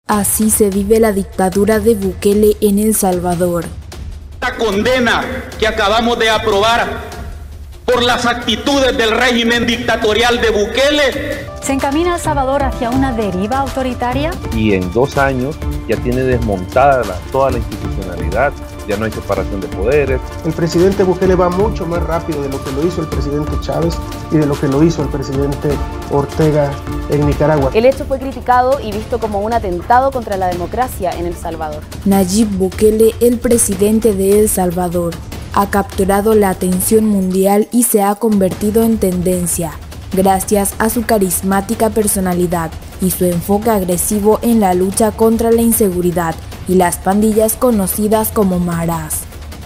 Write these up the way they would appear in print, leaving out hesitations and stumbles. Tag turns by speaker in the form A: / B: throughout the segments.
A: Así se vive la dictadura de Bukele en El Salvador.
B: La condena que acabamos de aprobar por las actitudes del régimen dictatorial de Bukele.
C: ¿Se encamina El Salvador hacia una deriva autoritaria?
D: Y en 2 años ya tiene desmontada toda la institucionalidad, ya no hay separación de poderes.
E: El presidente Bukele va mucho más rápido de lo que lo hizo el presidente Chávez y de lo que lo hizo el presidente Ortega en Nicaragua.
F: El hecho fue criticado y visto como un atentado contra la democracia en El Salvador.
A: Nayib Bukele, el presidente de El Salvador, ha capturado la atención mundial y se ha convertido en tendencia, gracias a su carismática personalidad y su enfoque agresivo en la lucha contra la inseguridad y las pandillas conocidas como maras.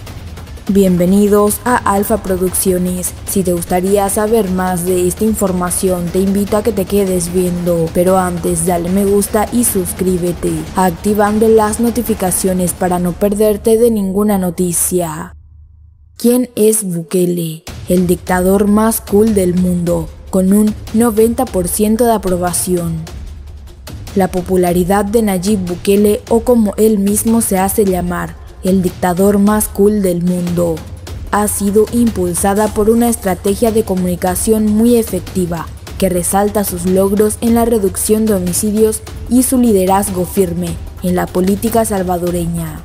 A: Bienvenidos a Alfa Producciones. Si te gustaría saber más de esta información, te invito a que te quedes viendo, pero antes dale me gusta y suscríbete, activando las notificaciones para no perderte de ninguna noticia. ¿Quién es Bukele? El dictador más cool del mundo, con un 90% de aprobación. La popularidad de Nayib Bukele, o como él mismo se hace llamar, el dictador más cool del mundo, ha sido impulsada por una estrategia de comunicación muy efectiva que resalta sus logros en la reducción de homicidios y su liderazgo firme en la política salvadoreña.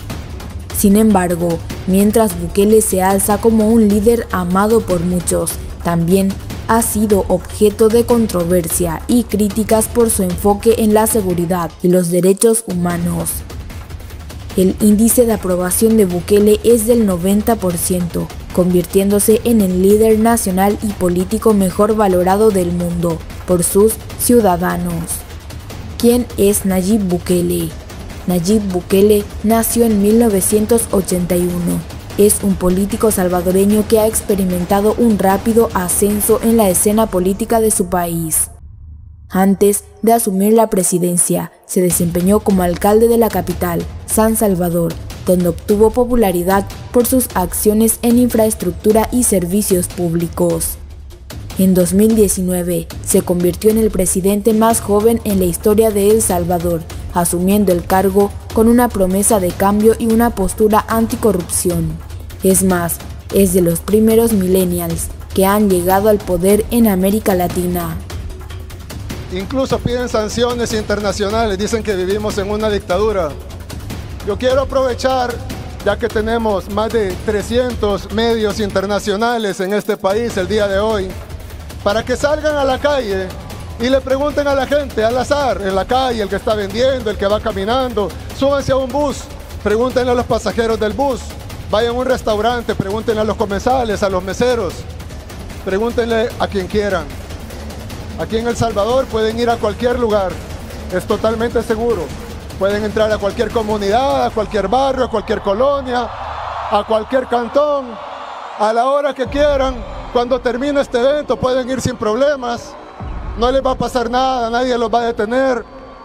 A: Sin embargo, mientras Bukele se alza como un líder amado por muchos, también ha sido objeto de controversia y críticas por su enfoque en la seguridad y los derechos humanos. El índice de aprobación de Bukele es del 90%, convirtiéndose en el líder nacional y político mejor valorado del mundo por sus ciudadanos. ¿Quién es Nayib Bukele? Nayib Bukele nació en 1981. Es un político salvadoreño que ha experimentado un rápido ascenso en la escena política de su país. Antes de asumir la presidencia, se desempeñó como alcalde de la capital, San Salvador, donde obtuvo popularidad por sus acciones en infraestructura y servicios públicos. En 2019, se convirtió en el presidente más joven en la historia de El Salvador, asumiendo el cargo con una promesa de cambio y una postura anticorrupción. Es más, es de los primeros millennials que han llegado al poder en América Latina.
G: Incluso piden sanciones internacionales, dicen que vivimos en una dictadura. Yo quiero aprovechar, ya que tenemos más de 300 medios internacionales en este país el día de hoy, para que salgan a la calle y le pregunten a la gente al azar, en la calle, el que está vendiendo, el que va caminando, súbanse a un bus, pregúntenle a los pasajeros del bus, vayan a un restaurante, pregúntenle a los comensales, a los meseros, pregúntenle a quien quieran. Aquí en El Salvador pueden ir a cualquier lugar, es totalmente seguro. Pueden entrar a cualquier comunidad, a cualquier barrio, a cualquier colonia, a cualquier cantón, a la hora que quieran. Cuando termine este evento pueden ir sin problemas, no les va a pasar nada, nadie los va a detener.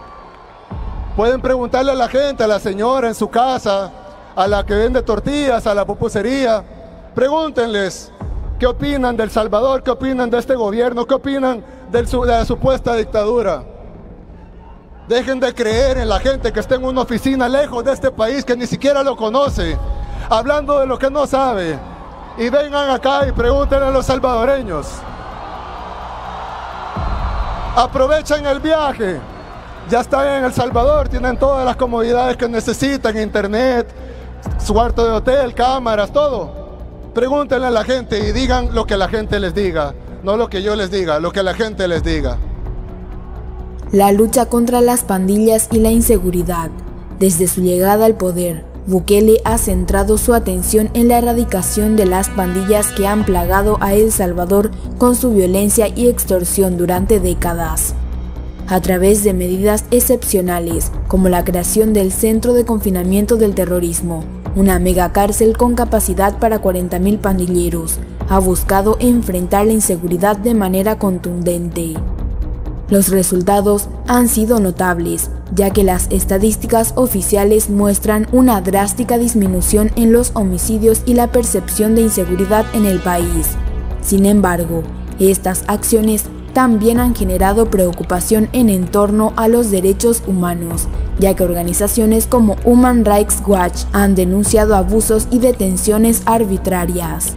G: Pueden preguntarle a la gente, a la señora en su casa, a la que vende tortillas, a la pupusería, pregúntenles qué opinan de El Salvador, qué opinan de este gobierno, qué opinan de la supuesta dictadura. Dejen de creer en la gente que está en una oficina lejos de este país, que ni siquiera lo conoce, hablando de lo que no sabe. Y vengan acá y pregúntenle a los salvadoreños. Aprovechen el viaje. Ya están en El Salvador, tienen todas las comodidades que necesitan, internet, su cuarto de hotel, cámaras, todo. Pregúntenle a la gente y digan lo que la gente les diga. No lo que yo les diga, lo que la gente les diga.
A: La lucha contra las pandillas y la inseguridad. Desde su llegada al poder, Bukele ha centrado su atención en la erradicación de las pandillas que han plagado a El Salvador con su violencia y extorsión durante décadas. A través de medidas excepcionales, como la creación del Centro de Confinamiento del Terrorismo, una megacárcel con capacidad para 40.000 pandilleros, ha buscado enfrentar la inseguridad de manera contundente. Los resultados han sido notables, ya que las estadísticas oficiales muestran una drástica disminución en los homicidios y la percepción de inseguridad en el país. Sin embargo, estas acciones también han generado preocupación en torno a los derechos humanos, ya que organizaciones como Human Rights Watch han denunciado abusos y detenciones arbitrarias.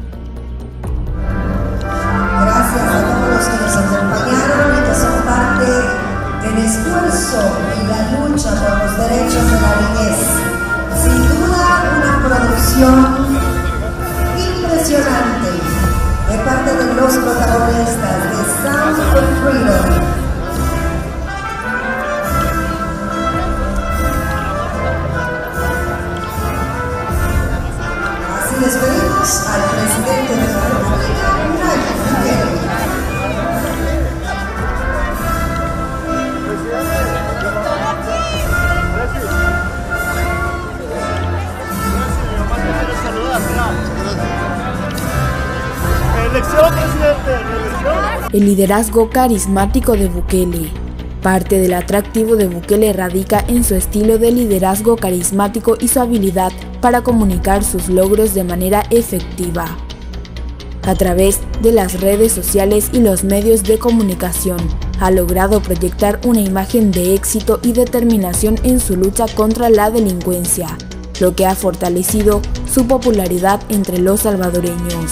H: Gracias a todos los que nos acompañaron y que son parte del esfuerzo y la lucha por los derechos de la niñez. Sin duda, una producción impresionante de parte de los protagonistas de Sound of Freedom. Así despedimos al presidente de la República, Nayib Bukele.
A: El liderazgo carismático de Bukele. Parte del atractivo de Bukele radica en su estilo de liderazgo carismático y su habilidad para comunicar sus logros de manera efectiva. A través de las redes sociales y los medios de comunicación, ha logrado proyectar una imagen de éxito y determinación en su lucha contra la delincuencia, lo que ha fortalecido su popularidad entre los salvadoreños.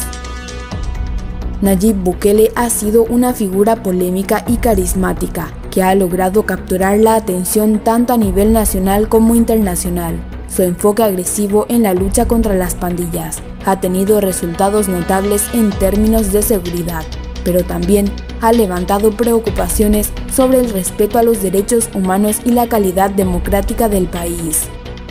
A: Nayib Bukele ha sido una figura polémica y carismática, que ha logrado capturar la atención tanto a nivel nacional como internacional. Su enfoque agresivo en la lucha contra las pandillas ha tenido resultados notables en términos de seguridad, pero también ha levantado preocupaciones sobre el respeto a los derechos humanos y la calidad democrática del país.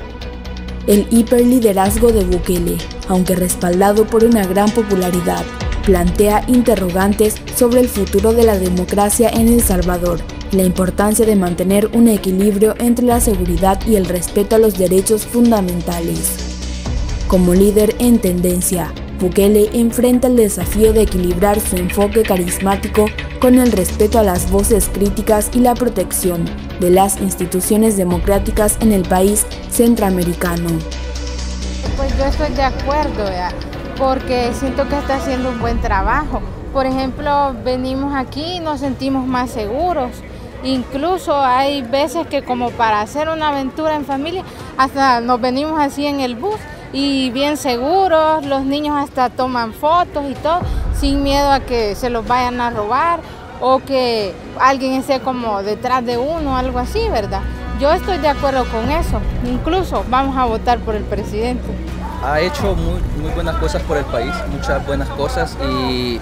A: El hiperliderazgo de Bukele, aunque respaldado por una gran popularidad, plantea interrogantes sobre el futuro de la democracia en El Salvador, la importancia de mantener un equilibrio entre la seguridad y el respeto a los derechos fundamentales. Como líder en tendencia, Bukele enfrenta el desafío de equilibrar su enfoque carismático con el respeto a las voces críticas y la protección de las instituciones democráticas en el país centroamericano.
I: Pues yo estoy de acuerdo, porque siento que está haciendo un buen trabajo. Por ejemplo, venimos aquí y nos sentimos más seguros. Incluso hay veces que como para hacer una aventura en familia, hasta nos venimos así en el bus y bien seguros, los niños hasta toman fotos y todo, sin miedo a que se los vayan a robar o que alguien esté como detrás de uno, algo así, ¿verdad? Yo estoy de acuerdo con eso, incluso vamos a votar por el presidente.
J: Ha hecho muy buenas cosas por el país, muchas buenas cosas, y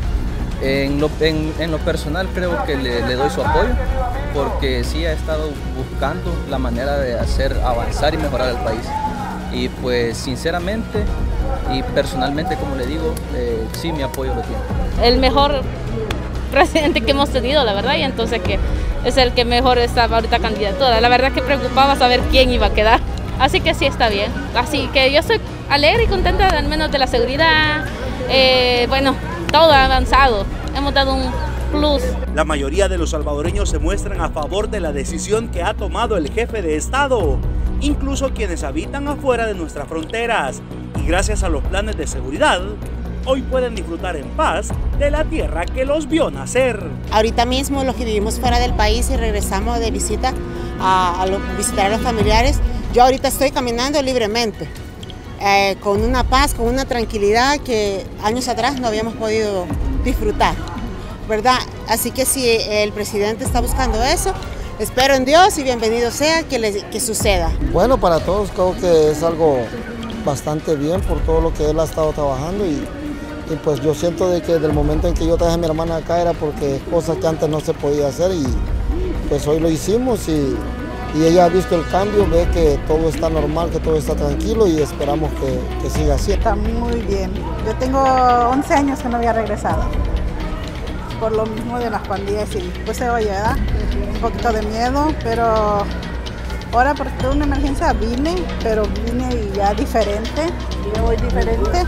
J: en lo personal creo que le doy su apoyo, porque sí ha estado buscando la manera de hacer avanzar y mejorar el país. Y pues sinceramente y personalmente, como le digo, sí, mi apoyo lo tiene.
K: El mejor presidente que hemos tenido, la verdad, y entonces que es el que mejor está ahorita candidatura. La verdad que preocupaba saber quién iba a quedar. Así que sí está bien. Así que yo estoy alegre y contenta al menos de la seguridad. Bueno, todo ha avanzado. Hemos dado un plus.
L: La mayoría de los salvadoreños se muestran a favor de la decisión que ha tomado el jefe de Estado, incluso quienes habitan afuera de nuestras fronteras. Y gracias a los planes de seguridad, hoy pueden disfrutar en paz de la tierra que los vio nacer.
M: Ahorita mismo los que vivimos fuera del país y regresamos de visita a visitar a los familiares, yo ahorita estoy caminando libremente, con una paz, con una tranquilidad que años atrás no habíamos podido disfrutar, ¿verdad? Así que si el presidente está buscando eso, espero en Dios y bienvenido sea que suceda.
N: Bueno, para todos creo que es algo bastante bien por todo lo que él ha estado trabajando y pues yo siento de que desde el momento en que yo traje a mi hermana acá era porque cosas que antes no se podía hacer y pues hoy lo hicimos y ella ha visto el cambio, ve que todo está normal, que todo está tranquilo y esperamos que siga así.
O: Está muy bien. Yo tengo 11 años que no había regresado por lo mismo de las pandillas y pues se oye, ¿verdad? Un poquito de miedo, pero ahora por toda una emergencia vine y ya diferente, yo voy diferente.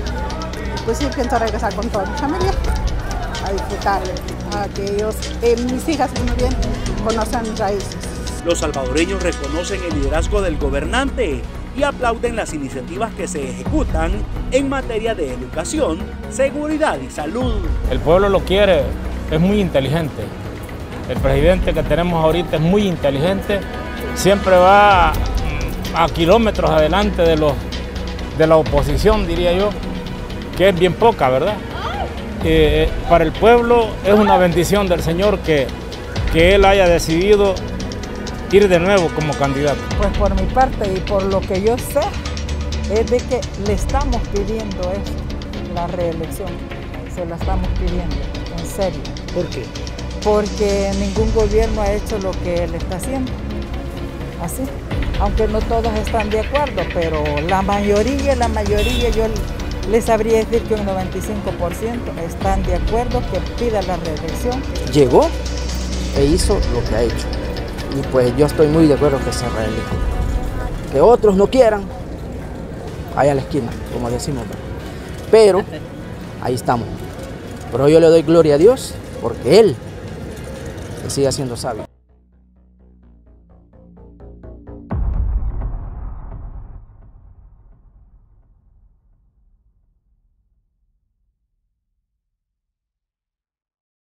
O: Pues sí pienso regresar con toda mi familia a disfrutar, a que ellos, mis hijas muy bien, conozcan mis raíces.
L: Los salvadoreños reconocen el liderazgo del gobernante y aplauden las iniciativas que se ejecutan en materia de educación, seguridad y salud.
P: El pueblo lo quiere, es muy inteligente. El presidente que tenemos ahorita es muy inteligente, siempre va a kilómetros adelante de la oposición, diría yo, que es bien poca, ¿verdad? Para el pueblo es una bendición del Señor que él haya decidido ir de nuevo como candidato.
Q: Pues por mi parte y por lo que yo sé, es de que le estamos pidiendo eso, la reelección, se la estamos pidiendo, en serio.
R: ¿Por qué?
Q: Porque ningún gobierno ha hecho lo que él está haciendo, así. Aunque no todos están de acuerdo, pero la mayoría yo les sabría decir que un 95% están de acuerdo que pida la reelección.
R: Llegó e hizo lo que ha hecho. Y pues yo estoy muy de acuerdo que se reelija. Que otros no quieran, ahí a la esquina, como decimos. Pero ahí estamos. Pero yo le doy gloria a Dios porque Él sigue siendo sabio.